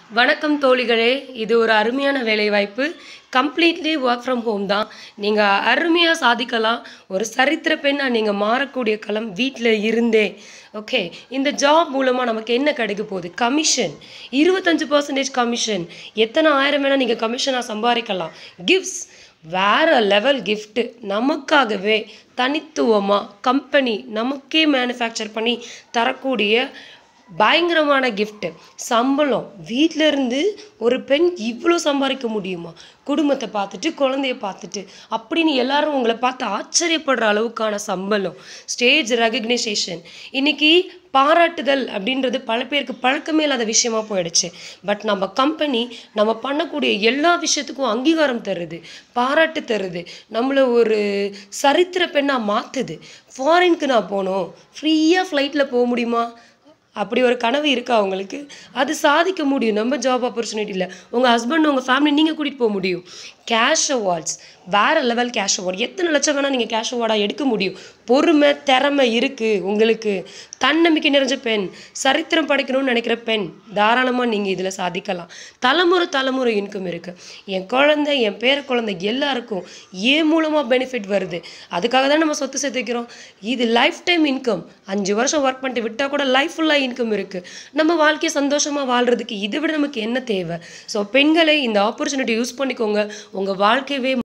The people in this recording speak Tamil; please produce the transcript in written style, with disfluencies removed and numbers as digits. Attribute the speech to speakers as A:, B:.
A: வணக்கம் தோழிகளே, இது ஒரு அருமையான வேலைவாய்ப்பு. கம்ப்ளீட்லி ஒர்க் ஃப்ரம் ஹோம் தான். நீங்க அருமையா சாதிக்கலாம். ஒரு சரித்திர பெண்ணா நீங்க மாறக்கூடிய களம் வீட்ல இருந்தே. ஓகே. இந்த ஜாப் மூலமா நமக்கு என்ன கிடைக்க போகுது? கமிஷன். 25% கமிஷன். எத்தனை ஆயிரம் வேணா நீங்க கமிஷனா சம்பாரிக்கலாம். கிஃப்ட்ஸ். வேற லெவல் கிஃப்ட். நமக்காகவே தனித்துவமா கம்பெனி நமக்கே மேனுஃபேக்சர் பண்ணி தரக்கூடிய பயங்கரமான கிஃப்ட். சம்பளம். வீட்ல இருந்து ஒரு பெண் இவ்வளோ சம்பாதிக்க முடியுமா? குடும்பத்தை பார்த்துட்டு, குழந்தைய பார்த்துட்டு அப்படின்னு எல்லாரும் உங்களை பார்த்து ஆச்சரியப்படுற அளவுக்கான சம்பளம். Stage recognition. இன்னைக்கு பாராட்டுதல் அப்படின்றது பல பேருக்கு பழக்கமே இல்லாத விஷயமா போயிடுச்சு. பட் நம்ம கம்பெனி நம்ம பண்ணக்கூடிய எல்லா விஷயத்துக்கும் அங்கீகாரம் தருது, பாராட்டு தருது, நம்மளை ஒரு சரித்திர பெண்ணா மாத்துது. ஃபாரினுக்கு நான் போகணும், ஃப்ரீயாக ஃப்ளைட்டில் போக முடியுமா? அப்படி ஒரு கனவு இருக்கா உங்களுக்கு? அது சாதிக்க முடியும் நம்ம ஜாப் ஆப்பர்ச்சுனிட்டியில். உங்கள் ஹஸ்பண்ட், உங்கள் ஃபேமிலி நீங்கள் கூட்டிகிட்டு போக முடியும். Cash awards. வேறு லெவல் கேஷ் அவார்டு. எத்தனை லட்சம் வேணால் நீங்கள் கேஷ் அவார்டாக எடுக்க முடியும். பொறுமை, திறமை இருக்குது உங்களுக்கு. தன்னம்பிக்கை நிறைஞ்ச பெண், சரித்திரம் படைக்கணும்னு நினைக்கிற பெண், தாராளமாக நீங்கள் இதில் சாதிக்கலாம். தலைமுறை இன்கம் இருக்குது. என் குழந்தை, என் பேர குழந்தை எல்லாருக்கும் ஏன் மூலமாக பெனிஃபிட் வருது. அதுக்காக தான் நம்ம சொத்து சேர்த்து வைக்கிறோம். இது லைஃப் டைம் இன்கம். 5 வருஷம் ஒர்க் பண்ணிட்டு விட்டால் கூட லைஃப் ஃபுல்லாக இன்கம் இருக்குது. நம்ம வாழ்க்கையை சந்தோஷமாக வாழ்கிறதுக்கு இதை விட நமக்கு என்ன தேவை? ஸோ பெண்களை இந்த ஆப்பர்ச்சுனிட்டி யூஸ் பண்ணிக்கோங்க. உங்கள் வாழ்க்கையவே